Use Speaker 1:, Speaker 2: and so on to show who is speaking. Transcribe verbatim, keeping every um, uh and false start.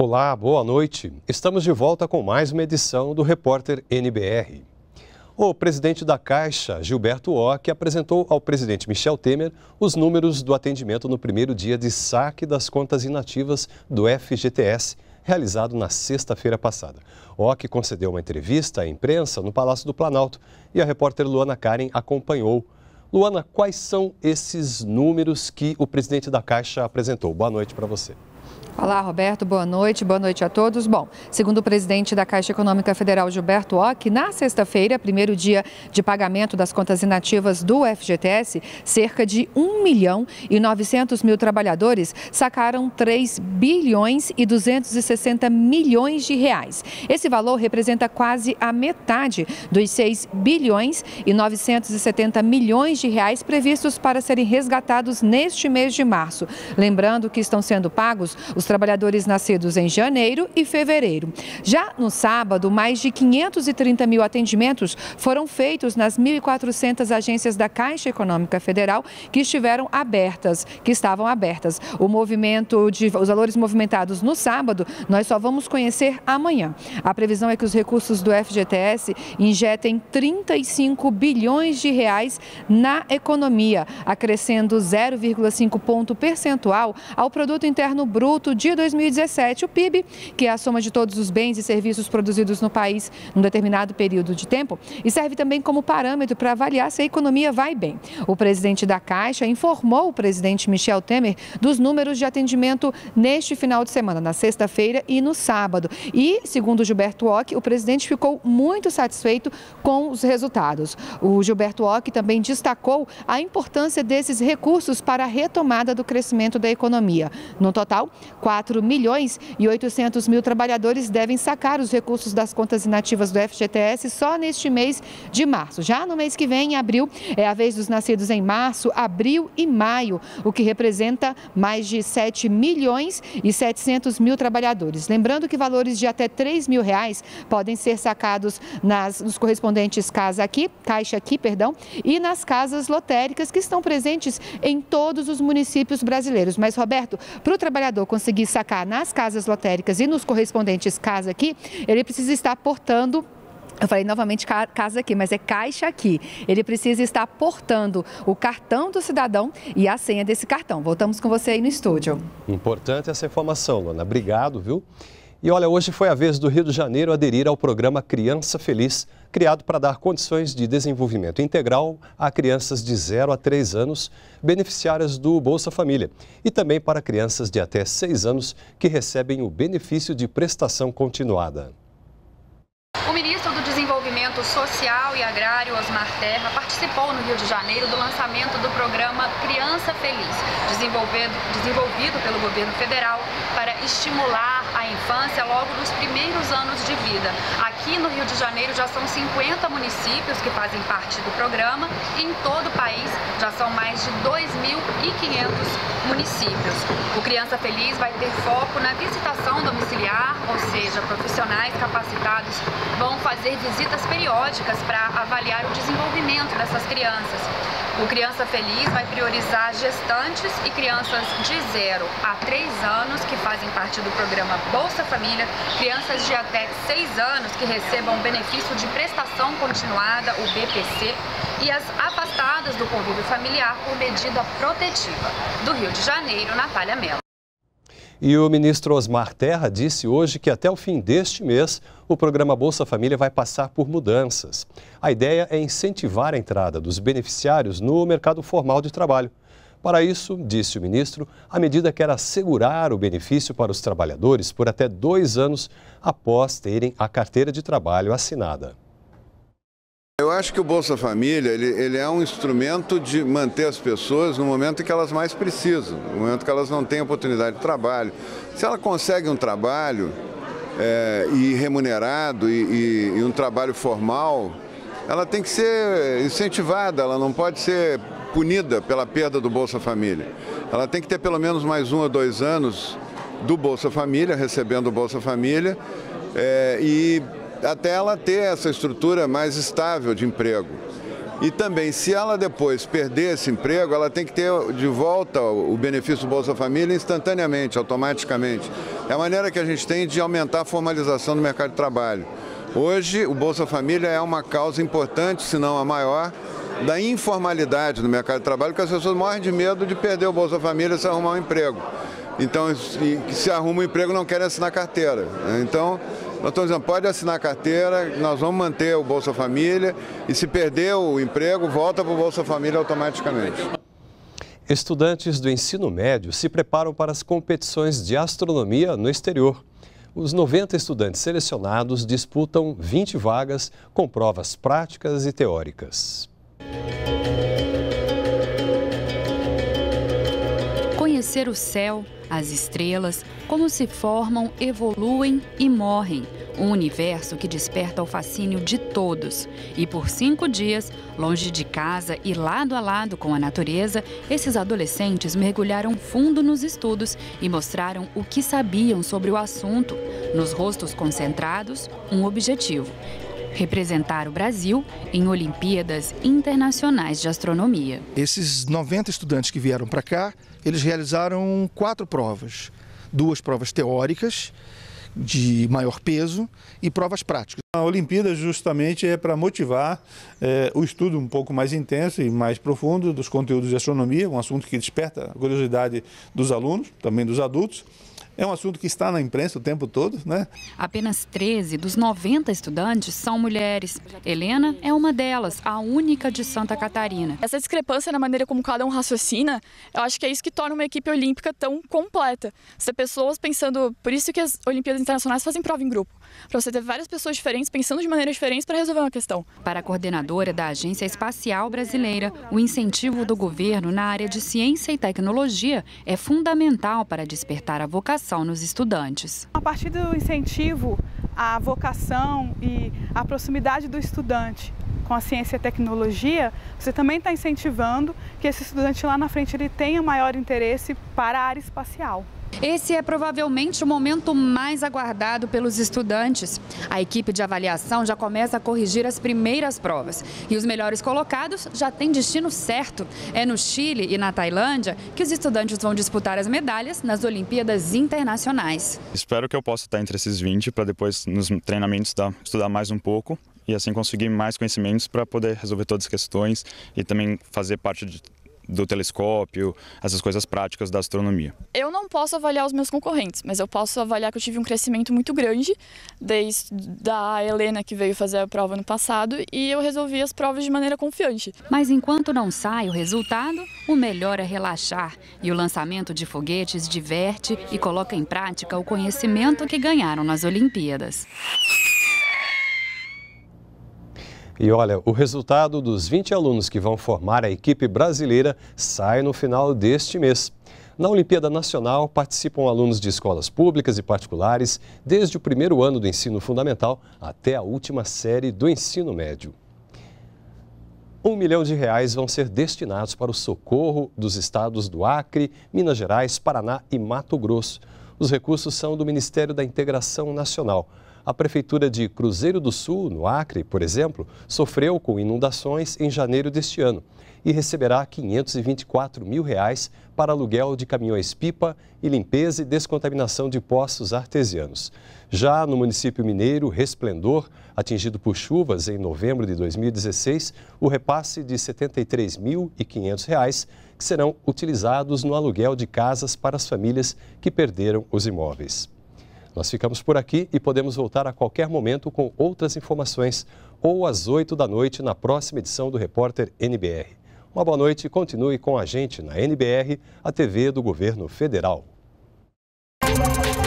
Speaker 1: Olá, boa noite. Estamos de volta com mais uma edição do Repórter N B R. O presidente da Caixa, Gilberto Occhi, apresentou ao presidente Michel Temer os números do atendimento no primeiro dia de saque das contas inativas do F G T S, realizado na sexta-feira passada. Occhi concedeu uma entrevista à imprensa no Palácio do Planalto e a repórter Luana Karen acompanhou. Luana, quais são esses números que o presidente da Caixa apresentou? Boa noite para você.
Speaker 2: Olá, Roberto. Boa noite. Boa noite a todos. Bom, segundo o presidente da Caixa Econômica Federal, Gilberto Occhi, na sexta-feira, primeiro dia de pagamento das contas inativas do F G T S, cerca de um milhão e novecentos mil trabalhadores sacaram três bilhões e duzentos e sessenta milhões de reais. Esse valor representa quase a metade dos seis bilhões e novecentos e setenta milhões de reais previstos para serem resgatados neste mês de março. Lembrando que estão sendo pagos os trabalhadores nascidos em janeiro e fevereiro. Já no sábado, mais de quinhentos e trinta mil atendimentos foram feitos nas mil e quatrocentas agências da Caixa Econômica Federal que estiveram abertas, que estavam abertas. O movimento de os valores movimentados no sábado, nós só vamos conhecer amanhã. A previsão é que os recursos do F G T S injetem trinta e cinco bilhões de reais na economia, acrescendo zero vírgula cinco ponto percentual ao produto interno bruto de dois mil e dezessete, o P I B, que é a soma de todos os bens e serviços produzidos no país num determinado período de tempo, e serve também como parâmetro para avaliar se a economia vai bem. O presidente da Caixa informou o presidente Michel Temer dos números de atendimento neste final de semana, na sexta-feira e no sábado. E, segundo Gilberto Occhi, o presidente ficou muito satisfeito com os resultados. O Gilberto Occhi também destacou a importância desses recursos para a retomada do crescimento da economia. No total, quatro milhões e oitocentos mil trabalhadores devem sacar os recursos das contas inativas do F G T S só neste mês de março. Já no mês que vem, em abril, é a vez dos nascidos em março, abril e maio, o que representa mais de sete milhões e setecentos mil trabalhadores. Lembrando que valores de até três mil reais podem ser sacados nas, nos correspondentes Casa Aqui, Caixa Aqui, perdão, e nas casas lotéricas que estão presentes em todos os municípios brasileiros. Mas, Roberto, para o trabalhador conseguir sacar nas casas lotéricas e nos correspondentes Casa Aqui, ele precisa estar portando... Eu falei novamente Casa Aqui, mas é Caixa Aqui. Ele precisa estar portando o cartão do cidadão e a senha desse cartão. Voltamos com você aí no estúdio.
Speaker 1: Importante essa informação, Luana. Obrigado, viu? E olha, hoje foi a vez do Rio de Janeiro aderir ao programa Criança Feliz, criado para dar condições de desenvolvimento integral a crianças de zero a três anos, beneficiárias do Bolsa Família, e também para crianças de até seis anos que recebem o benefício de prestação continuada.
Speaker 3: O ministro do Desenvolvimento Social e Agrário, Osmar Terra, participou no Rio de Janeiro do lançamento do programa Criança Feliz, desenvolvido, desenvolvido pelo governo federal para estimular a infância logo nos primeiros anos de vida. Aqui no Rio de Janeiro já são cinquenta municípios que fazem parte do programa e em todo o país já são mais de dois mil e quinhentos municípios. O Criança Feliz vai ter foco na visitação domiciliar, ou seja, profissionais capacitados vão fazer visitas periódicas para avaliar o desenvolvimento dessas crianças. O Criança Feliz vai priorizar gestantes e crianças de zero a três anos que fazem parte do programa Bolsa Família, crianças de até seis anos que recebam benefício de prestação continuada, o B P C, e as afastadas do convívio familiar por medida protetiva. Do Rio de Janeiro, Natália Mello.
Speaker 1: E o ministro Osmar Terra disse hoje que até o fim deste mês o programa Bolsa Família vai passar por mudanças. A ideia é incentivar a entrada dos beneficiários no mercado formal de trabalho. Para isso, disse o ministro, a medida quer assegurar o benefício para os trabalhadores por até dois anos após terem a carteira de trabalho assinada.
Speaker 4: Eu acho que o Bolsa Família ele, ele é um instrumento de manter as pessoas no momento em que elas mais precisam, no momento que elas não têm oportunidade de trabalho. Se ela consegue um trabalho é, e remunerado e, e, e um trabalho formal, ela tem que ser incentivada, ela não pode ser punida pela perda do Bolsa Família. Ela tem que ter pelo menos mais um ou dois anos do Bolsa Família, recebendo o Bolsa Família, é, e até ela ter essa estrutura mais estável de emprego. E também, se ela depois perder esse emprego, ela tem que ter de volta o benefício do Bolsa Família instantaneamente, automaticamente. é a maneira que a gente tem de aumentar a formalização do mercado de trabalho. Hoje, o Bolsa Família é uma causa importante, se não a maior, da informalidade no mercado de trabalho, porque as pessoas morrem de medo de perder o Bolsa Família se arrumar um emprego. Então, se arruma um emprego, não querem assinar carteira. Então, nós estamos dizendo, pode assinar carteira, nós vamos manter o Bolsa Família e se perder o emprego, volta para o Bolsa Família automaticamente.
Speaker 1: Estudantes do ensino médio se preparam para as competições de astronomia no exterior. Os noventa estudantes selecionados disputam vinte vagas com provas práticas e teóricas.
Speaker 5: Conhecer o céu, as estrelas, como se formam, evoluem e morrem. Um universo que desperta o fascínio de todos. E por cinco dias, longe de casa e lado a lado com a natureza, esses adolescentes mergulharam fundo nos estudos e mostraram o que sabiam sobre o assunto. Nos rostos concentrados, um objetivo: representar o Brasil em Olimpíadas Internacionais de Astronomia.
Speaker 6: Esses noventa estudantes que vieram para cá, eles realizaram quatro provas. Duas provas teóricas, de maior peso, e provas práticas.
Speaker 7: A Olimpíada justamente é para motivar é, o estudo um pouco mais intenso e mais profundo dos conteúdos de astronomia, um assunto que desperta a curiosidade dos alunos, também dos adultos. É um assunto que está na imprensa o tempo todo, né?
Speaker 5: Apenas treze dos noventa estudantes são mulheres. Helena é uma delas, a única de Santa Catarina.
Speaker 8: Essa discrepância na maneira como cada um raciocina, eu acho que é isso que torna uma equipe olímpica tão completa. Você ter pessoas pensando, por isso que as Olimpíadas Internacionais fazem prova em grupo, para você ter várias pessoas diferentes pensando de maneiras diferentes para resolver uma questão.
Speaker 5: Para a coordenadora da Agência Espacial Brasileira, o incentivo do governo na área de ciência e tecnologia é fundamental para despertar a vocação nos estudantes.
Speaker 9: A partir do incentivo à vocação e à proximidade do estudante com a ciência e a tecnologia, você também está incentivando que esse estudante lá na frente ele tenha maior interesse para a área espacial.
Speaker 5: Esse é provavelmente o momento mais aguardado pelos estudantes. A equipe de avaliação já começa a corrigir as primeiras provas. E os melhores colocados já têm destino certo. É no Chile e na Tailândia que os estudantes vão disputar as medalhas nas Olimpíadas Internacionais.
Speaker 10: Espero que eu possa estar entre esses vinte para depois nos treinamentos estudar mais um pouco e assim conseguir mais conhecimentos para poder resolver todas as questões e também fazer parte de do telescópio, essas coisas práticas da astronomia.
Speaker 8: Eu não posso avaliar os meus concorrentes, mas eu posso avaliar que eu tive um crescimento muito grande, desde da Helena, que veio fazer a prova no passado, e eu resolvi as provas de maneira confiante.
Speaker 5: Mas enquanto não sai o resultado, o melhor é relaxar. E o lançamento de foguetes diverte e coloca em prática o conhecimento que ganharam nas Olimpíadas.
Speaker 1: E olha, o resultado dos vinte alunos que vão formar a equipe brasileira sai no final deste mês. Na Olimpíada Nacional participam alunos de escolas públicas e particulares desde o primeiro ano do ensino fundamental até a última série do ensino médio. Um milhão de reais vão ser destinados para o socorro dos estados do Acre, Minas Gerais, Paraná e Mato Grosso. Os recursos são do Ministério da Integração Nacional. A Prefeitura de Cruzeiro do Sul, no Acre, por exemplo, sofreu com inundações em janeiro deste ano e receberá quinhentos e vinte e quatro mil reais para aluguel de caminhões-pipa e limpeza e descontaminação de poços artesianos. Já no município mineiro Resplendor, atingido por chuvas em novembro de dois mil e dezesseis, o repasse de setenta e três mil e quinhentos reais que serão utilizados no aluguel de casas para as famílias que perderam os imóveis. Nós ficamos por aqui e podemos voltar a qualquer momento com outras informações ou às oito da noite na próxima edição do Repórter N B R. Uma boa noite e continue com a gente na N B R, a T V do Governo Federal.